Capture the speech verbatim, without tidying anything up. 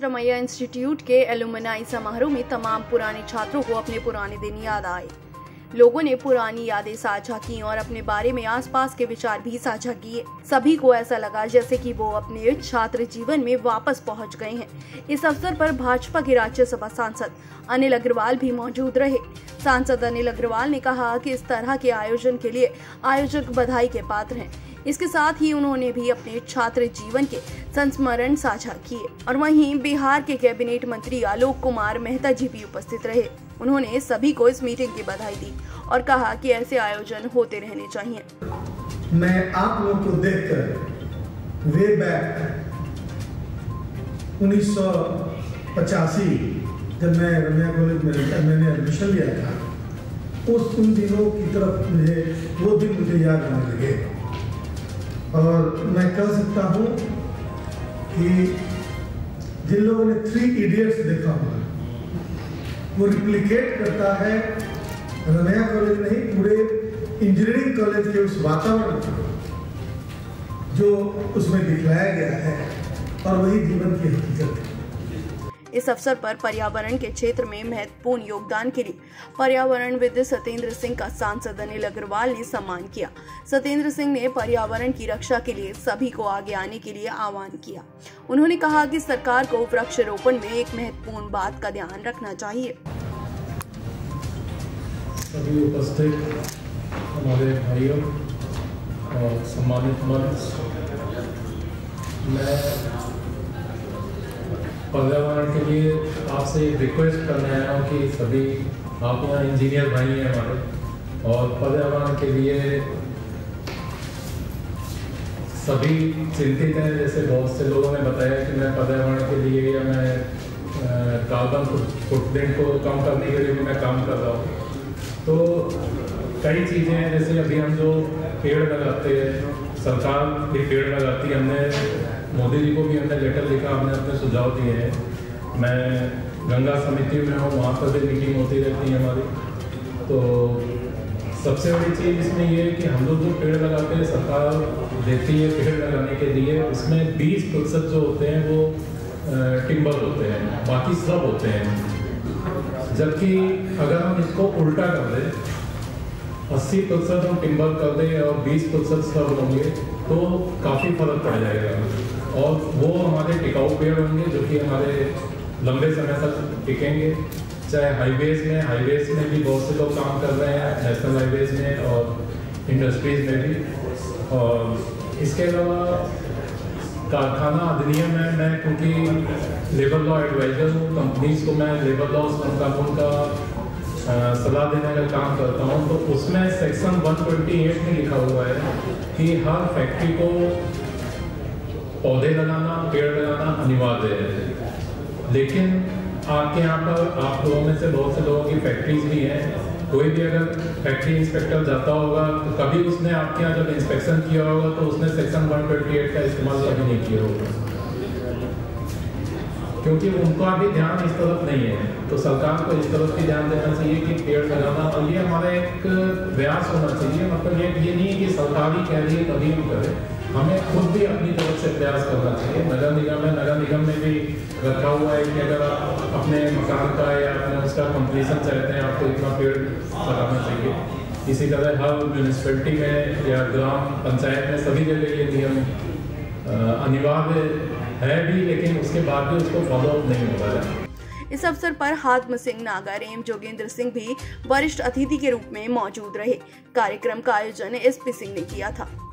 Ramaiah institute के alumni समारोह में तमाम पुराने छात्रों को अपने पुराने दिन याद आए। लोगों ने पुरानी यादें साझा की और अपने बारे में आसपास के विचार भी साझा किए। सभी को ऐसा लगा जैसे कि वो अपने छात्र जीवन में वापस पहुंच गए हैं। इस अवसर पर भाजपा के राज्यसभा सांसद अनिल अग्रवाल भी मौजूद रहे। सांसद अनिल अग्रवाल ने कहा कि इस तरह के आयोजन के लिए आयोजक बधाई के पात्र हैं। इसके साथ ही उन्होंने भी अपने छात्र जीवन के संस्मरण साझा किए। और वहीं बिहार के कैबिनेट मंत्री आलोक कुमार मेहता जी भी उपस्थित रहे। उन्होंने सभी को इस मीटिंग की बधाई दी और कहा कि ऐसे आयोजन होते रहने चाहिए। मैं आप लोग को देखकर वे बैक उन्नीस सौ पचासी जब मैं रमैया कॉलेज में मैंने एडमिशन लिया था, उस उन दिनों की तरफ मुझे वो दिन मुझे याद आने लगे। और मैं कह सकता हूँ कि जिन लोगों ने थ्री इडियट्स देखा होगा, वो रिप्लिकेट करता है रमैया कॉलेज नहीं, पूरे इंजीनियरिंग कॉलेज के उस वातावरण जो उसमें दिखलाया गया है, और वही जीवन की हकीकत है। इस अवसर पर पर्यावरण के क्षेत्र में महत्वपूर्ण योगदान के लिए पर्यावरणविद सत्येंद्र सिंह का सांसद अनिल अग्रवाल ने सम्मान किया। सत्येंद्र सिंह ने पर्यावरण की रक्षा के लिए सभी को आगे आने के लिए आह्वान किया। उन्होंने कहा कि सरकार को वृक्षारोपण में एक महत्वपूर्ण बात का ध्यान रखना चाहिए। सभी उपस्थित हमारे भाइयों और सम्मानित मंच, मैं पर्यावरण के लिए आपसे रिक्वेस्ट करने आया हूँ कि सभी आप यहाँ इंजीनियर भाई हैं हमारे, और पर्यावरण के लिए सभी चिंतित हैं। जैसे बहुत से लोगों ने बताया कि मैं पर्यावरण के लिए या मैं कार्बन फुटप्रिंट को कम करने के लिए भी मैं काम कर रहा हूँ। तो कई चीज़ें हैं, जैसे अभी हम जो पेड़ लगाते हैं, सरकार भी पेड़ लगाती है। हमने मोदी जी को भी हमने लेटर लिखा, हमने अपने सुझाव दिए हैं। मैं गंगा समिति में हूँ, वहाँ पर भी मीटिंग होती रहती है हमारी। तो सबसे बड़ी चीज़ इसमें ये है कि हम लोग जो पेड़ लगाते हैं, सरकार देती है पेड़ लगाने के लिए, उसमें बीस प्रतिशत जो होते हैं वो टिम्बर होते हैं, बाकी सब होते हैं। जबकि अगर हम इसको उल्टा कर दें, अस्सी प्रतिशत हम टिम्बर कर दें और बीस प्रतिशत सब होंगे, तो काफ़ी फर्क पड़ जाएगा। और वो हमारे टिकाऊ पेड़ होंगे जो कि हमारे लंबे समय तक टिकेंगे। चाहे हाईवेज में हाईवेज में भी बहुत से लोग काम कर रहे हैं, नेशनल हाईवेज में और इंडस्ट्रीज में भी। और इसके अलावा कारखाना अधिनियम में मैं, क्योंकि लेबर लॉ एडवाइजर हूँ, कंपनीज को मैं लेबर लॉ कानून का सलाह देने का काम करता हूँ। तो उसमें सेक्शन एक सौ अट्ठाईस में लिखा हुआ है कि हर फैक्ट्री को पौधे लगाना, पेड़ लगाना अनिवार्य है। लेकिन आपके यहाँ पर आप लोगों में से बहुत से लोगों की फैक्ट्रीज भी हैं। कोई भी अगर फैक्ट्री इंस्पेक्टर जाता होगा तो कभी उसने आपके यहाँ जब इंस्पेक्शन किया होगा तो उसने सेक्शन एक सौ अट्ठाईस का इस्तेमाल कभी नहीं किया होगा, क्योंकि उनका भी ध्यान इस तरफ नहीं है। तो सरकार को इस तरफ भी ध्यान देना चाहिए कि पेड़ लगाना, और ये हमारा एक प्रयास होना चाहिए। मतलब ये ये नहीं है कि सरकार ही कह रही है तभी हम करें, हमें खुद भी अपनी तरफ से प्रयास करना चाहिए। नगर निगम है, नगर निगम में भी रखा हुआ है कि अगर आप अपने मकान का या अपने उसका कंप्लीशन चाहते हैं, आपको इतना पेड़ लगाना चाहिए। इसी तरह हर म्यूनिसिपैलिटी में या ग्राम पंचायत में सभी जगह ये नियम अनिवार्य है भी, लेकिन उसके बाद भी उसको फॉलोअप नहीं हो रहा है। इस अवसर पर हात्म सिंह नागर एवं जोगेंद्र सिंह भी वरिष्ठ अतिथि के रूप में मौजूद रहे। कार्यक्रम का आयोजन एस पी सिंह ने किया था।